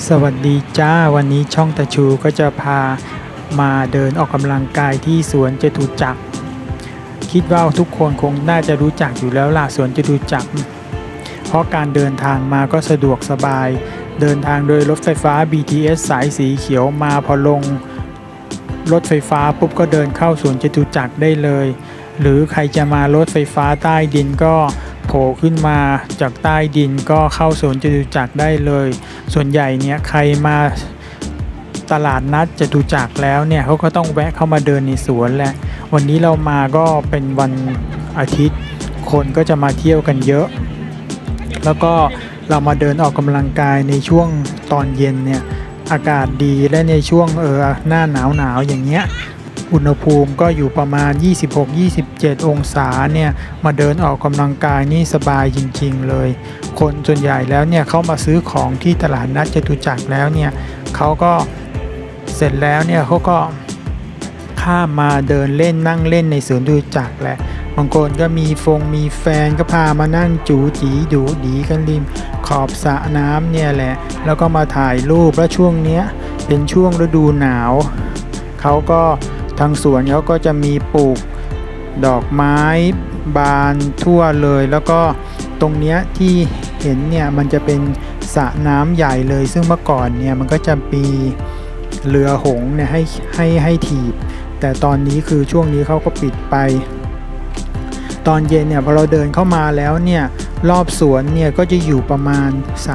สวัสดีจ้าวันนี้ช่องตะชูก็จะพามาเดินออกกำลังกายที่สวนจตุจักรคิดว่าทุกคนคงน่าจะรู้จักอยู่แล้วล่ะสวนจตุจักรเพราะการเดินทางมาก็สะดวกสบายเดินทางโดยรถไฟฟ้า BTS สายสีเขียวมาพอลงรถไฟฟ้าปุ๊บก็เดินเข้าสวนจตุจักรได้เลยหรือใครจะมารถไฟฟ้าใต้ดินก็โผล่ขึ้นมาจากใต้ดินก็เข้าสวนจตุจักรได้เลยส่วนใหญ่เนี่ยใครมาตลาดนัดจตุจักรแล้วเนี่ยเขาก็ต้องแวะเข้ามาเดินในสวนแหละวันนี้เรามาก็เป็นวันอาทิตย์คนก็จะมาเที่ยวกันเยอะแล้วก็เรามาเดินออกกำลังกายในช่วงตอนเย็นเนี่ยอากาศดีและในช่วงหน้าหนาวอย่างเงี้ยอุณหภูมิก็อยู่ประมาณ 26-27 องศาเนี่ยมาเดินออกกำลังกายนี่สบายจริงๆเลยคนส่วนใหญ่แล้วเนี่ยเขามาซื้อของที่ตลาดนัดจตุจักรแล้วเนี่ยเขาก็เสร็จแล้วเนี่ยเขาก็ข้ามมาเดินเล่นนั่งเล่นในสวนจตุจักรแหละบางคนก็มีแฟนก็พามานั่งจูจีดูดีกันริมขอบสระน้ำเนี่ยแหละแล้วก็มาถ่ายรูปแล้วช่วงเนี้ยเป็นช่วงฤดูหนาวเขาก็ทางสวนเขาก็จะมีปลูกดอกไม้บานทั่วเลยแล้วก็ตรงเนี้ยที่เห็นเนี่ยมันจะเป็นสระน้ำใหญ่เลยซึ่งเมื่อก่อนเนี่ยมันก็จะมีเรือหงส์เนี่ยให้ถีบแต่ตอนนี้คือช่วงนี้เขาก็ปิดไปตอนเย็นเนี่ยพอเราเดินเข้ามาแล้วเนี่ยรอบสวนเนี่ยก็จะอยู่ประมาณ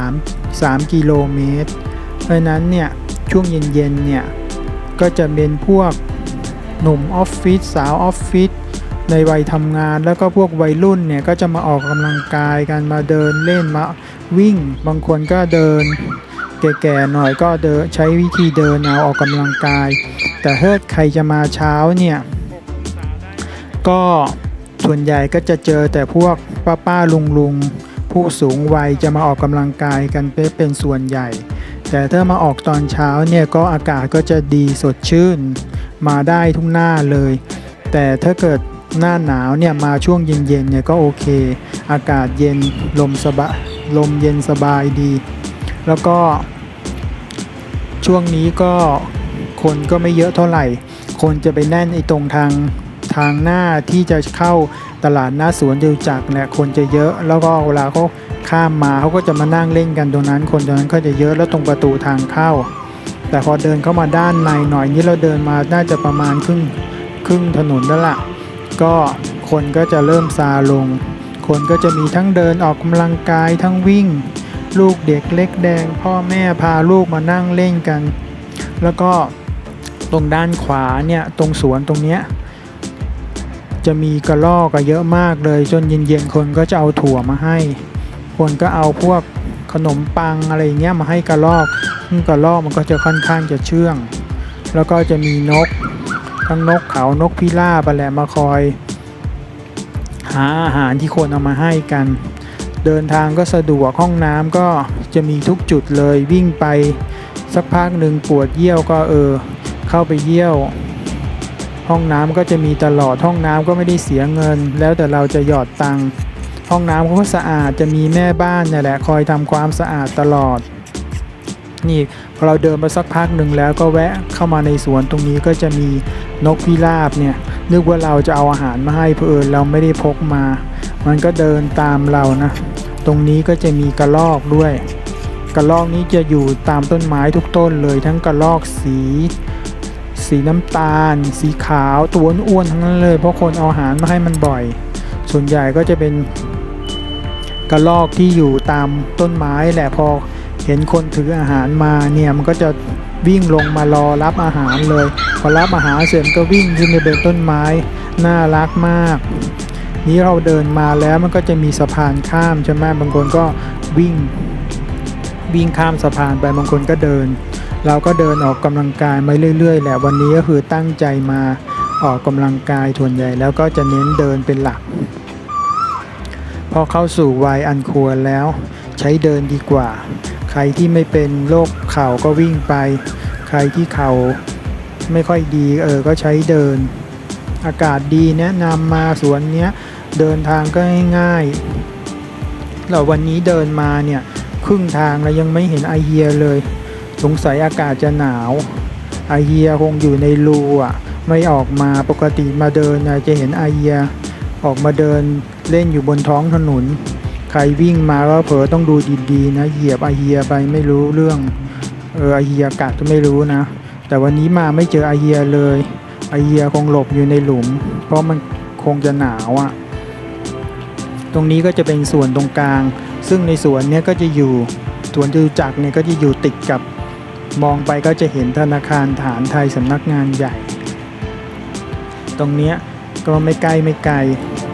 3กิโลเมตรเพราะนั้นเนี่ยช่วงเย็นๆเนี่ยก็จะเป็นพวกหนุ่มออฟฟิศสาวออฟฟิศในวัยทำงานแล้วก็พวกวัยรุ่นเนี่ยก็จะมาออกกำลังกายกันมาเดินเล่นมาวิ่งบางคนก็เดินแก่ๆหน่อยก็เดินใช้วิธีเดินเอาออกกำลังกายแต่ถ้าใครจะมาเช้าเนี่ยก็ส่วนใหญ่ก็จะเจอแต่พวกป้าลุงผู้สูงวัยจะมาออกกำลังกายกันเป็นส่วนใหญ่แต่ถ้ามาออกตอนเช้าเนี่ยก็อากาศก็จะดีสดชื่นมาได้ทุกหน้าเลยแต่ถ้าเกิดหน้าหนาวเนี่ยมาช่วงเย็นๆเนี่ยก็โอเคอากาศเย็นลมเย็นสบายดีแล้วก็ช่วงนี้ก็คนก็ไม่เยอะเท่าไหร่คนจะไปแน่นตรงทางหน้าที่จะเข้าตลาดหน้าสวนจตุจักรเนี่ยคนจะเยอะแล้วก็เวลาเขาข้ามมาเขาก็จะมานั่งเล่นกันตรงนั้นคนตรงนั้นก็จะเยอะแล้วตรงประตูทางเข้าแต่พอเดินเข้ามาด้านในหน่อยนี่เราเดินมาน่าจะประมาณครึ่งถนนแล้วล่ะก็คนก็จะเริ่มซาลงคนก็จะมีทั้งเดินออกกำลังกายทั้งวิ่งลูกเด็กเล็กแดงพ่อแม่พาลูกมานั่งเล่นกันแล้วก็ตรงด้านขวาเนี่ยตรงสวนตรงเนี้ยจะมีกระรอกเยอะมากเลยจนเย็นๆคนก็จะเอาถั่วมาให้คนก็เอาพวกขนมปังอะไรเงี้ยมาให้กระรอกมันก็จะค่อนข้างจะเชื่องแล้วก็จะมีนกทั้งนกเขานกพิราบแหละมาคอยหาอาหารที่คนเอามาให้กันเดินทางก็สะดวกห้องน้ำก็จะมีทุกจุดเลยวิ่งไปสักพักหนึ่งปวดเยี่ยวก็เข้าไปเยี่ยวห้องน้ำก็จะมีตลอดห้องน้ำก็ไม่ได้เสียเงินแล้วแต่เราจะหยอดตังค์ห้องน้ำก็สะอาดจะมีแม่บ้านเนี่ยแหละคอยทำความสะอาดตลอดนี่พอเราเดินไปสักพักหนึ่งแล้วก็แวะเข้ามาในสวนตรงนี้ก็จะมีนกพิราบเนี่ยนึกว่าเราจะเอาอาหารมาให้เพื่อนเราไม่ได้พกมามันก็เดินตามเรานะตรงนี้ก็จะมีกระรอกด้วยกระรอกนี้จะอยู่ตามต้นไม้ทุกต้นเลยทั้งกระรอกสีน้ำตาลสีขาวตัวอ้วนทั้งนั้นเลยเพราะคนเอาอาหารมาให้มันบ่อยส่วนใหญ่ก็จะเป็นกระรอกที่อยู่ตามต้นไม้แหละพอเห็นคนถืออาหารมาเนี่ยมันก็จะวิ่งลงมารอรับอาหารเลยพอรับอาหารเสร็จก็วิ่งขึ้นไปบนต้นไม้น่ารักมากนี้เราเดินมาแล้วมันก็จะมีสะพานข้ามใช่ไหมบางคนก็วิ่งข้ามสะพานไปบางคนก็เดินเราก็เดินออกกำลังกายมาเรื่อยๆแหละวันนี้ก็คือตั้งใจมาออกกำลังกายส่วนใหญ่แล้วก็จะเน้นเดินเป็นหลักพอเข้าสู่วัยอันควรแล้วใช้เดินดีกว่าใครที่ไม่เป็นโรคเข่าก็วิ่งไปใครที่เข่าไม่ค่อยดีก็ใช้เดินอากาศดีแนะนำมาสวนเนี้ยเดินทางก็ง่ายๆเราวันนี้เดินมาเนี่ยครึ่งทางแล้วยังไม่เห็นไอเฮียเลยสงสัยอากาศจะหนาวอาเฮียคงอยู่ในรูไม่ออกมาปกติมาเดินจะเห็นอาเฮียออกมาเดินเล่นอยู่บนท้องถนนใครวิ่งมาก็เผลอต้องดูดีๆนะเหยียบอาเฮียไปไม่รู้เรื่องอาเฮียกะจะไม่รู้นะแต่วันนี้มาไม่เจออาเฮียเลยอาเฮียคงหลบอยู่ในหลุมเพราะมันคงจะหนาวตรงนี้ก็จะเป็นส่วนตรงกลางซึ่งในสวนนี้ก็จะอยู่สวนจตุจักรเนี่ยก็จะอยู่ติดกับมองไปก็จะเห็นธนาคารทหารไทยสำนักงานใหญ่ตรงนี้ก็ไม่ไกล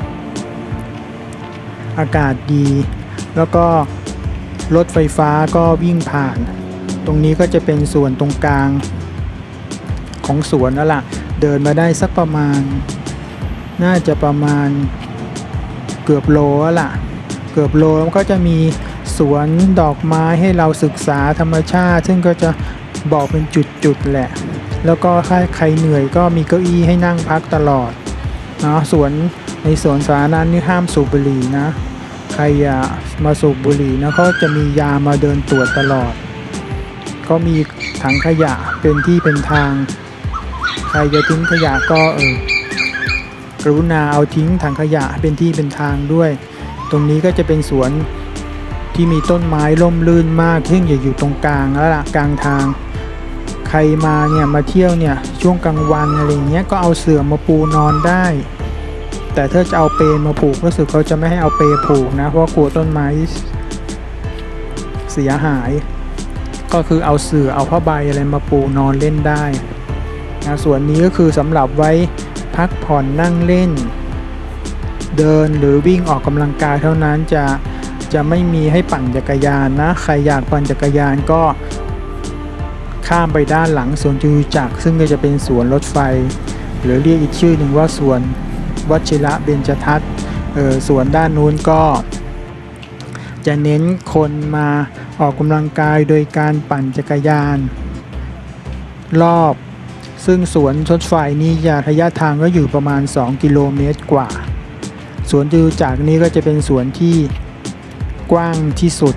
อากาศดีแล้วก็รถไฟฟ้าก็วิ่งผ่านตรงนี้ก็จะเป็นส่วนตรงกลางของสวนแล้วล่ะเดินมาได้สักประมาณน่าจะประมาณเกือบโลแล้วล่ะเกือบโลแล้วก็จะมีสวนดอกไม้ให้เราศึกษาธรรมชาติซึ่งก็จะบอกเป็นจุดๆแหละแล้วก็ถ้าใครเหนื่อยก็มีเก้าอี้ให้นั่งพักตลอดนะในสวนสาธารณะนี่ห้ามสูบบุหรี่นะใครมาสูบบุหรี่นะเขาจะมียามาเดินตรวจตลอดก็มีถังขยะเป็นที่เป็นทางใครจะทิ้งขยะก็กรุณาเอาทิ้งถังขยะเป็นที่เป็นทางด้วยตรงนี้ก็จะเป็นสวนที่มีต้นไม้ร่มรื่นมากซึ่งอยู่ตรงกลางแล้วล่ะกลางทางใครมาเนี่ยมาเที่ยวเนี่ยช่วงกลางวันอะไรเงี้ยก็เอาเสื่อมาปูนอนได้แต่ถ้าจะเอาเปลมาผูกรู้สึกเขาจะไม่ให้เอาเปลผูกนะเพราะกลัวต้นไม้เสียหายก็คือเอาเสื่อเอาผ้าใบอะไรมาปูนอนเล่นได้นะส่วนนี้ก็คือสำหรับไว้พักผ่อนนั่งเล่นเดินหรือวิ่งออกกำลังกายเท่านั้นจะไม่มีให้ปั่นจักรยานนะใครอยากปั่นจักรยานก็ข้ามไปด้านหลังสวนจตุจักรซึ่งก็จะเป็นสวนรถไฟหรือเรียกอีกชื่อหนึ่งว่าสวนวชิระเบญจทัศน์สวนด้านนู้นก็จะเน้นคนมาออกกำลังกายโดยการปั่นจักรยานรอบซึ่งสวนรถไฟนี้ระยะทางก็อยู่ประมาณ2 กิโลเมตรกว่าสวนจตุจักรนี้ก็จะเป็นสวนที่กว้างที่สุด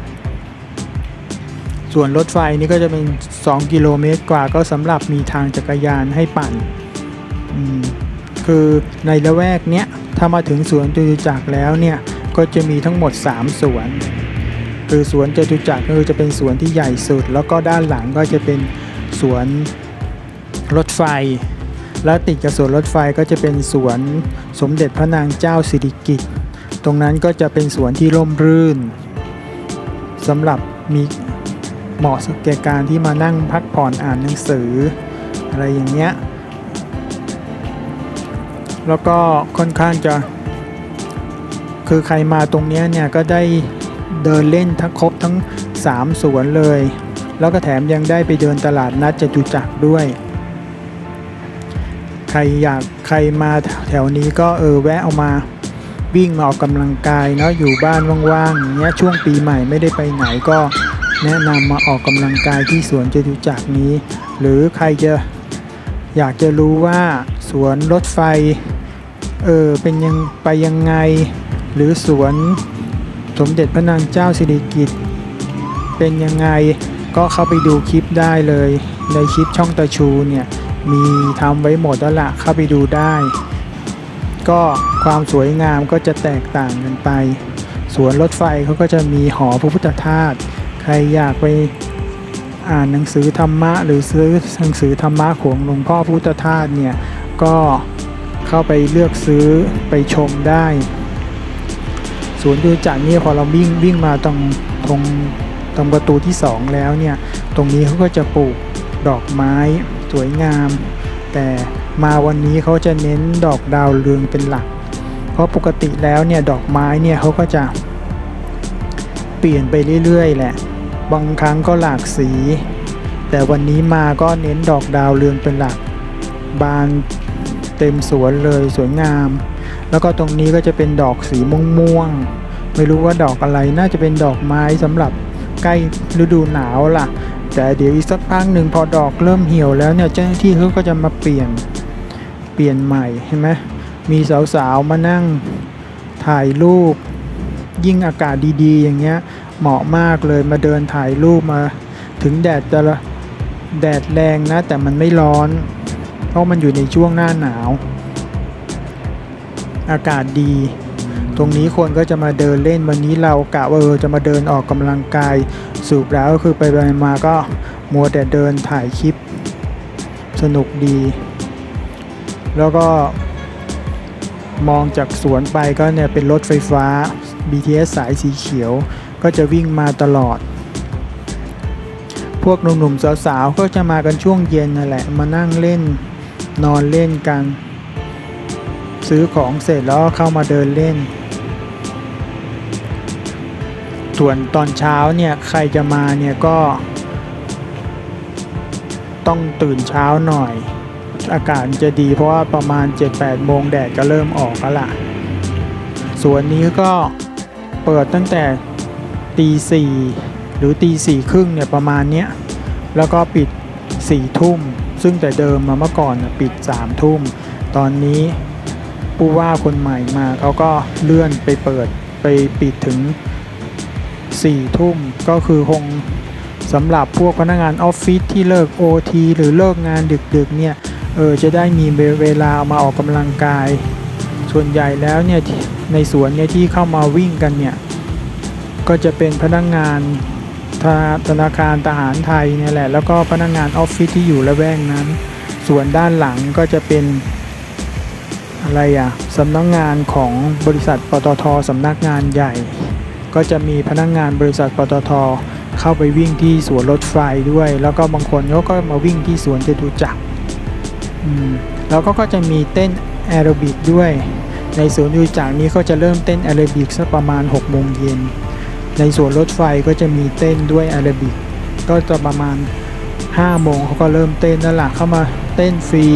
ส่วนรถไฟนี้ก็จะเป็น2 กิโลเมตรกว่าก็สำหรับมีทางจักรยานให้ปั่นคือในละแวกเนี้ยถ้ามาถึงสวนจตุจักรแล้วเนี่ยก็จะมีทั้งหมด3 สวนคือสวนจตุจักรก็คือจะเป็นสวนที่ใหญ่สุดแล้วก็ด้านหลังก็จะเป็นสวนรถไฟและติดกับสวนรถไฟก็จะเป็นสวนสมเด็จพระนางเจ้าสิริกิติ์ตรงนั้นก็จะเป็นสวนที่ร่มรื่นสำหรับมีเหมาะแก่การที่มานั่งพักผ่อนอ่านหนังสืออะไรอย่างเงี้ยแล้วก็ค่อนข้างจะคือใครมาตรงนี้เนี่ยก็ได้เดินเล่นครบทั้ง3 สวนเลยแล้วก็แถมยังได้ไปเดินตลาดนัดจตุจักรด้วยใครมาแถวนี้ก็แวะเอามาวิ่งมาออกกำลังกายเนาะอยู่บ้านว่างๆอย่างเงี้ยช่วงปีใหม่ไม่ได้ไปไหนก็แนะนำมาออกกำลังกายที่สวนจตุจักรนี้หรือใครจะอยากจะรู้ว่าสวนรถไฟเป็นยังไงหรือสวนสมเด็จพระนางเจ้าสิริกิติ์เป็นยังไงก็เข้าไปดูคลิปได้เลยในคลิปช่องตาชูเนี่ยมีทำไว้หมดแล้วล่ะเข้าไปดูได้ก็ความสวยงามก็จะแตกต่างกันไปสวนรถไฟเขาก็จะมีหอพระพุทธธาตุใครอยากไปอ่านหนังสือธรรมะหรือซื้อหนังสือธรรมะของหลวงพ่อพุทธทาสเนี่ยก็เข้าไปเลือกซื้อไปชมได้สวนจตุจักรนี่พอเราวิ่งมาตรงประตูที่2แล้วเนี่ยตรงนี้เขาก็จะปลูกดอกไม้สวยงามแต่มาวันนี้เขาจะเน้นดอกดาวเรืองเป็นหลักเพราะปกติแล้วเนี่ยดอกไม้เนี่ยเขาก็จะเปลี่ยนไปเรื่อยๆแหละบางครั้งก็หลากสีแต่วันนี้มาก็เน้นดอกดาวเรืองเป็นหลักบานเต็มสวนเลยสวยงามแล้วก็ตรงนี้ก็จะเป็นดอกสีม่วงๆไม่รู้ว่าดอกอะไรน่าจะเป็นดอกไม้สำหรับใกล้ฤดูหนาวล่ะแต่เดี๋ยวอีกสักพักหนึ่งพอดอกเริ่มเหี่ยวแล้วเนี่ยเจ้าหน้าที่เขาก็จะมาเปลี่ยนใหม่เห็นไหมมีสาวๆมานั่งถ่ายรูปยิ่งอากาศดีๆอย่างเงี้ยเหมาะมากเลยมาเดินถ่ายรูปมาถึงแดดจะแดดแรงนะแต่มันไม่ร้อนเพราะมันอยู่ในช่วงหน้าหนาวอากาศดีตรงนี้คนก็จะมาเดินเล่นวันนี้เรากะว่าจะมาเดินออกกำลังกายสูบแล้วก็คือไปมาก็มัวแต่เดินถ่ายคลิปสนุกดีแล้วก็มองจากสวนไปก็เนี่ยเป็นรถไฟฟ้า BTS สายสีเขียวก็จะวิ่งมาตลอดพวกหนุ่มๆสาวๆก็จะมากันช่วงเย็นนั่นแหละมานั่งเล่นนอนเล่นกันซื้อของเสร็จแล้วเข้ามาเดินเล่นส่วนตอนเช้าเนี่ยใครจะมาเนี่ยก็ต้องตื่นเช้าหน่อยอากาศจะดีเพราะว่าประมาณ 7-8 โมงแดดก็เริ่มออกแล้วล่ะส่วนนี้ก็เปิดตั้งแต่ตี 4หรือตี 4 ครึ่งเนี่ยประมาณเนี้ยแล้วก็ปิด 4 ทุ่มซึ่งแต่เดิมมาเมื่อก่อนปิด 3 ทุ่มตอนนี้ผู้ว่าคนใหม่มาเขาก็เลื่อนไปเปิดไปปิดถึง 4 ทุ่มก็คือคงสำหรับพวกพนักงานออฟฟิศที่เลิก OT หรือเลิกงานดึกๆเนี่ยจะได้มีเวลามาออกกำลังกายส่วนใหญ่แล้วเนี่ยในสวนเนี่ยที่เข้ามาวิ่งกันเนี่ยก็จะเป็นพนักงานธนาคารทหารไทยเนี่ยแหละแล้วก็พนักงานออฟฟิศที่อยู่ละแวกนั้นส่วนด้านหลังก็จะเป็นอะไรสำนักงานของบริษัทปตท.สำนักงานใหญ่ก็จะมีพนักงานบริษัทปตท.เข้าไปวิ่งที่สวนรถไฟด้วยแล้วก็บางคนก็มาวิ่งที่สวนจตุจักรแล้วก็จะมีเต้นแอโรบิกด้วยในสวนจตุจักรนี้เขาจะเริ่มเต้นแอโรบิกสักประมาณ 6 โมงเย็นในสวนรถไฟก็จะมีเต้นด้วยแอโรบิกก็จะประมาณ 5 โมงเขาก็เริ่มเต้นแล้วล่ะเข้ามาเต้นฟรี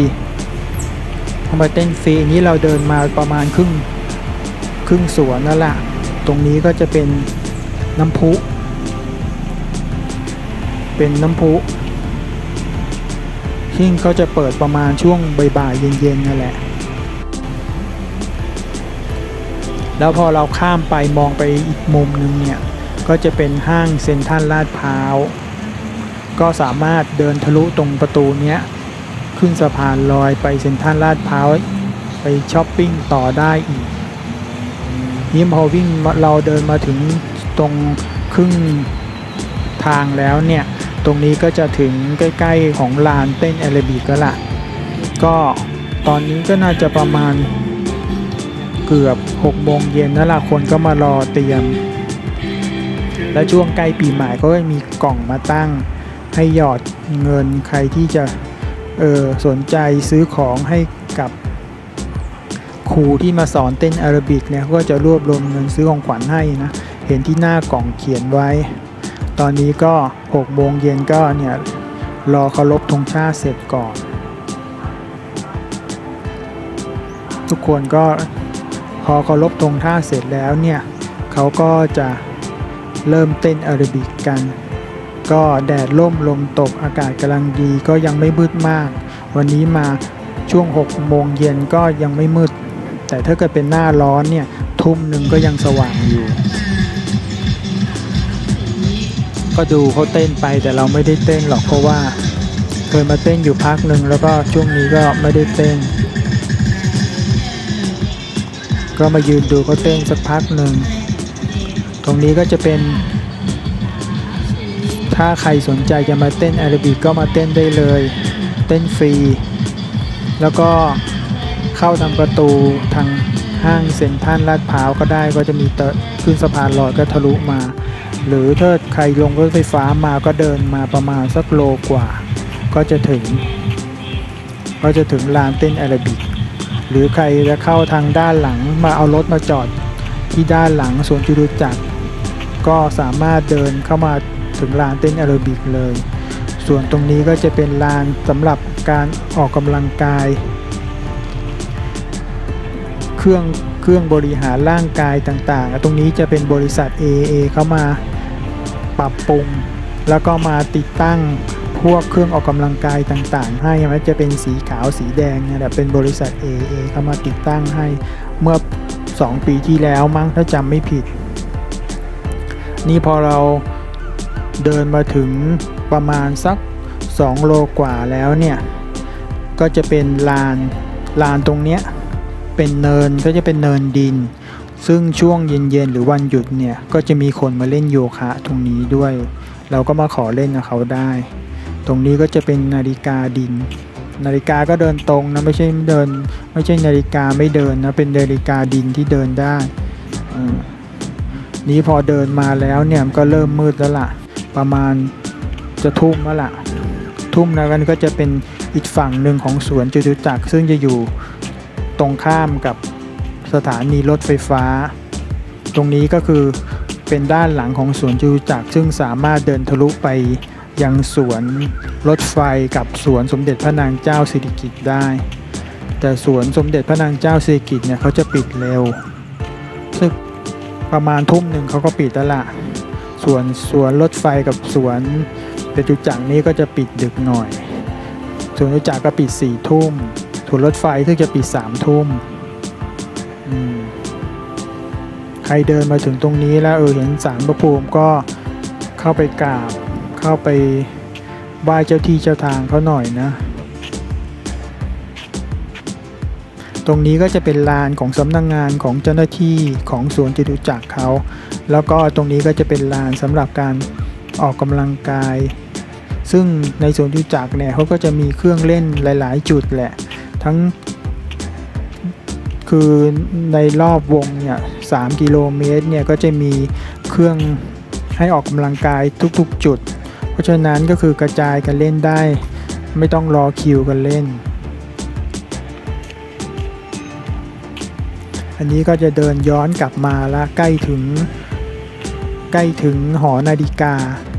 นี้เราเดินมาประมาณครึ่งสวนนั่นแหละตรงนี้ก็จะเป็นน้ำพุที่เขาจะเปิดประมาณช่วงบ่ายๆเย็นๆนั่นแหละแล้วพอเราข้ามไปมองไปอีกมุมนึงเนี่ยก็จะเป็นห้างเซ็นทรัลลาดพร้าวก็สามารถเดินทะลุตรงประตูเนี้ยขึ้นสะพานลอยไปเซ็นทรัลลาดพร้าวไปช้อปปิ้งต่อได้อีกนี่พอวิ่งเราเดินมาถึงตรงครึ่งทางแล้วเนี่ยตรงนี้ก็จะถึงใกล้ๆของลานเต้นแอโรบิกแล้วล่ะก็ตอนนี้ก็น่าจะประมาณเกือบ 6 โมงเย็นนั่นแหละคนก็มารอเตรียมและช่วงใกล้ปีใหม่ก็มีกล่องมาตั้งให้หยอดเงินใครที่จะสนใจซื้อของให้กับครูที่มาสอนเต้นแอโรบิกเนี่ยก็จะรวบรวมเงินซื้อของขวัญให้นะเห็นที่หน้ากล่องเขียนไว้ตอนนี้ก็ 6 โมงเย็นก็เนี่ยรอเคารพธงชาติเสร็จก่อนทุกคนก็พอเคารพธงชาติเสร็จแล้วเนี่ยเขาก็จะเริ่มเต้นแอโรบิกกันก็แดดร่มลมตกอากาศกำลังดีก็ยังไม่มืดมากวันนี้มาช่วง 6 โมงเย็นก็ยังไม่มืดแต่ถ้าเกิดเป็นหน้าร้อนเนี่ยทุ่มหนึ่งก็ยังสว่างอยู่ก็ดูเขาเต้นไปแต่เราไม่ได้เต้นหรอกเพราะว่าเคยมาเต้นอยู่พักหนึ่งแล้วก็ช่วงนี้ก็ไม่ได้เต้นก็มายืนดูเขาเต้นสักพักหนึ่งตรงนี้ก็จะเป็นถ้าใครสนใจจะมาเต้นแอโรบิกก็มาเต้นได้เลยเต้นฟรีแล้วก็เข้าทางประตูทางห้างเซ็นทรัลลาดพร้าวก็ได้ก็จะมีขึ้นสะพานลอยก็ทะลุมาหรือถ้าใครลงรถไฟฟ้ามาก็เดินมาประมาณสักโลกว่าก็จะถึงลานเต้นแอโรบิกหรือใครจะเข้าทางด้านหลังมาเอารถมาจอดที่ด้านหลังสวนจตุจักรก็สามารถเดินเข้ามาถึงลานเต้นแอโรบิกเลยส่วนตรงนี้ก็จะเป็นลานสำหรับการออกกำลังกายเครื่องบริหารร่างกายต่างๆตรงนี้จะเป็นบริษัท AA เข้ามาปรับปรุงแล้วก็มาติดตั้งพวกเครื่องออกกำลังกายต่างๆให้มันจะเป็นสีขาวสีแดงเนี่ยเป็นบริษัท AA เข้ามาติดตั้งให้เมื่อ2 ปีที่แล้วมั้งถ้าจำไม่ผิดนี่พอเราเดินมาถึงประมาณสัก 2 โลกว่าแล้วเนี่ยก็จะเป็นลานตรงเนี้ยเป็นเนินก็จะเป็นเนินดินซึ่งช่วงเย็นๆหรือวันหยุดเนี่ยก็จะมีคนมาเล่นโยคะตรงนี้ด้วยเราก็มาขอเล่นกับเขาได้ตรงนี้ก็จะเป็นนาฬิกาดินนาฬิกาก็เดินตรงนะไม่ใช่นาฬิกาไม่เดินนะเป็นนาฬิกาดินที่เดินได้นี้พอเดินมาแล้วเนี่ยก็เริ่มมืดแล้วล่ะประมาณจะทุ่มแล้วล่ะทุ่มแล้วกันก็จะเป็นอีกฝั่งหนึ่งของสวนจตุจักรซึ่งจะอยู่ตรงข้ามกับสถานีรถไฟฟ้าตรงนี้ก็คือเป็นด้านหลังของสวนจตุจักรซึ่งสามารถเดินทะลุไปยังสวนรถไฟกับสวนสมเด็จพระนางเจ้าสิริกิติ์ได้แต่สวนสมเด็จพระนางเจ้าสิริกิติ์เนี่ยเขาจะปิดเร็วซึ่งประมาณทุ่มหนึ่งเขาก็ปิดแล้วล่ะส่วนสวนรถไฟกับสวนจตุจักรนี้ก็จะปิดดึกหน่อยสวนจตุจักรก็ปิด4 ทุ่มสวนรถไฟซึ่งจะปิด3 ทุ่มใครเดินมาถึงตรงนี้แล้วเห็นศาลพระภูมิก็เข้าไปกราบเข้าไปไหว้เจ้าที่เจ้าทางเขาหน่อยนะตรงนี้ก็จะเป็นลานของสำนักงานของเจ้าหน้าที่ของสวนจตุจักรเขาแล้วก็ตรงนี้ก็จะเป็นลานสำหรับการออกกำลังกายซึ่งในสวนจตุจักรเนี่ยเขาก็จะมีเครื่องเล่นหลายๆจุดแหละทั้งคือในรอบวงเนี่ย3 กิโลเมตรเนี่ยก็จะมีเครื่องให้ออกกำลังกายทุกๆจุดเพราะฉะนั้นก็คือกระจายกันเล่นได้ไม่ต้องรอคิวกันเล่นอันนี้ก็จะเดินย้อนกลับมาแล้วใกล้ถึงหอนาฬิกา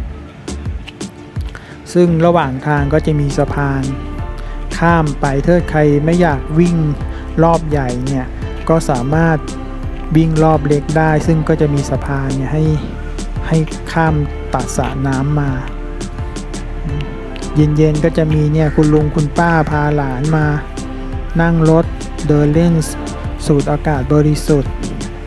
ซึ่งระหว่างทางก็จะมีสะพานข้ามไปถ้าใครไม่อยากวิ่งรอบใหญ่เนี่ยก็สามารถวิ่งรอบเล็กได้ซึ่งก็จะมีสะพานเนี่ยให้ข้ามตัดสระน้ำมาเย็นๆก็จะมีเนี่ยคุณลุงคุณป้าพาหลานมานั่งรถเดินเล่นสูดอากาศบริสุทธิ์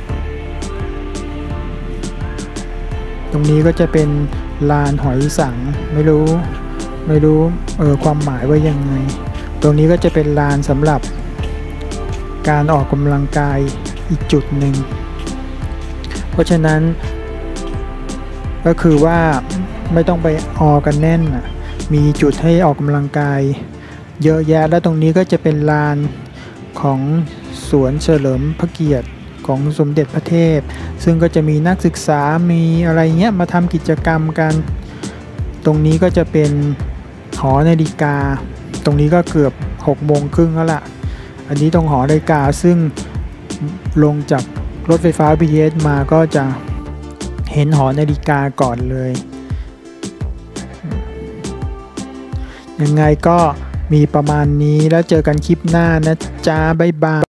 ตรงนี้ก็จะเป็นลานหอยสังไม่รู้ความหมายว่ายังไงตรงนี้ก็จะเป็นลานสำหรับการออกกำลังกายอีกจุดหนึ่งเพราะฉะนั้นก็คือว่าไม่ต้องไปออกันแน่นมีจุดให้ออกกำลังกายเยอะแยะและตรงนี้ก็จะเป็นลานของสวนเฉลิมพระเกียรติของสมเด็จพระเทพซึ่งก็จะมีนักศึกษามีอะไรเงี้ยมาทำกิจกรรมกันตรงนี้ก็จะเป็นหอนาฬิกาตรงนี้ก็เกือบ6:30แล้วล่ะอันนี้ตรงหอนาฬิกาซึ่งลงจากรถไฟฟ้า BTS มาก็จะเห็นหอนาฬิกาก่อนเลยยังไงก็มีประมาณนี้แล้วเจอกันคลิปหน้านะจ๊ะบ๊ายบาย